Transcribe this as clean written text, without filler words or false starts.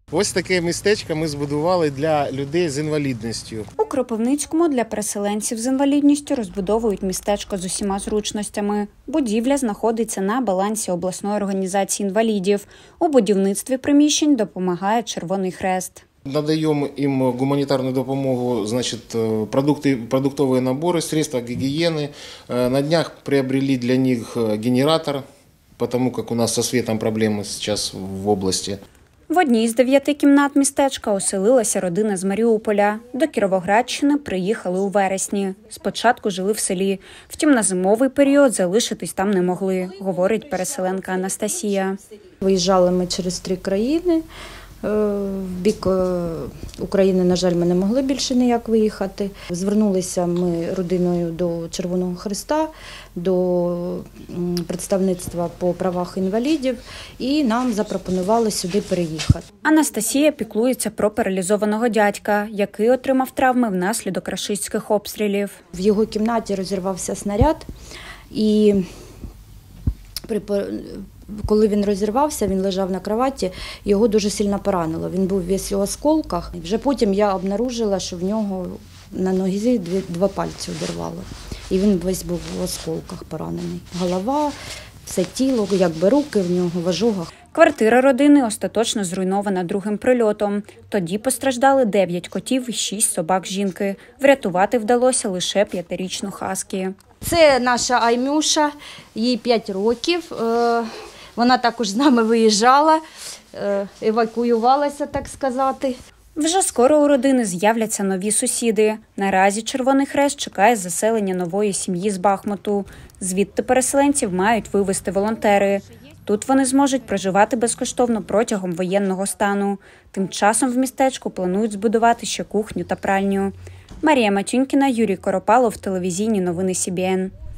Ось таке містечко ми збудували для людей з інвалідністю. У Кропивницькому для переселенців з інвалідністю розбудовують містечко з усіма зручностями. Будівля знаходиться на балансі обласної організації інвалідів. У будівництві приміщень допомагає Червоний Хрест. Надаємо їм гуманітарну допомогу, продуктові набори, средства гігієни. На днях приобрели для них генератор, тому як у нас зі світом проблеми зараз в області. В одній з 9 кімнат містечка оселилася родина з Маріуполя. До Кіровоградщини приїхали у вересні. Спочатку жили в селі. Втім, на зимовий період залишитись там не могли, говорить переселенка Анастасія. Виїжджали ми через 3 країни. В бік України, на жаль, ми не могли більше ніяк виїхати. Звернулися ми родиною до Червоного Хреста, до представництва по правах інвалідів і нам запропонували сюди переїхати. Анастасія піклується про паралізованого дядька, який отримав травми внаслідок рашистських обстрілів. В його кімнаті розірвався снаряд і коли він розірвався, він лежав на кроваті, його дуже сильно поранило. Він був весь у осколках. Вже потім я обнаружила, що в нього на нозі 2 пальці одірвало. І він весь був в осколках поранений. Голова, все тіло, якби руки в нього в ожогах. Квартира родини остаточно зруйнована другим прильотом. Тоді постраждали 9 котів і 6 собак жінки. Врятувати вдалося лише 5-річну Хаскі. Це наша Аймюша, їй 5 років. Вона також з нами виїжджала, евакуювалася, так сказати. Вже скоро у родини з'являться нові сусіди. Наразі Червоний Хрест чекає заселення нової сім'ї з Бахмуту. Звідти переселенців мають вивезти волонтери. Тут вони зможуть проживати безкоштовно протягом воєнного стану. Тим часом в містечку планують збудувати ще кухню та пральню. Марія Матюнькіна, Юрій Коропалов, телевізійні новини СІБІН.